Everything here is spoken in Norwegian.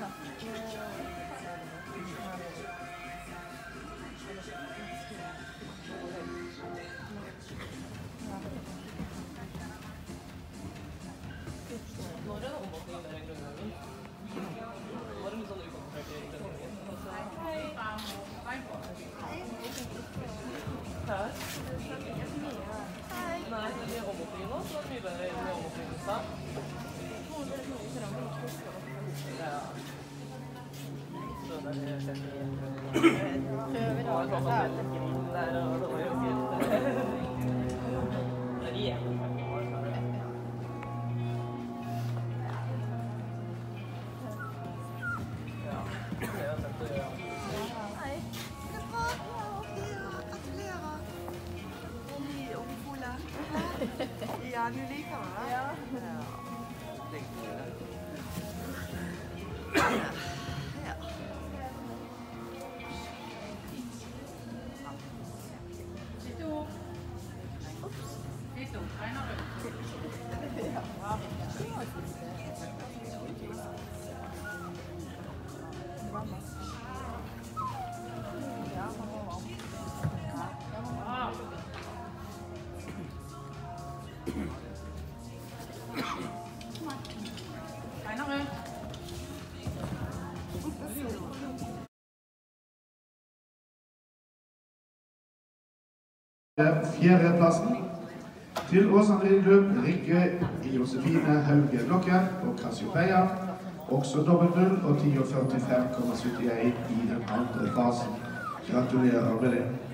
Ja, du liker meg da? Ja. Ja. Tito. Ops. Tito, regner du? Ja. Fjerdeplassen til Åsane Ridløp, Rikke Josefine Hauge Blokken og Cassiopeia. Også dobbelt 0 og 10:45,71 i den andre fasen. Gratulerer med det.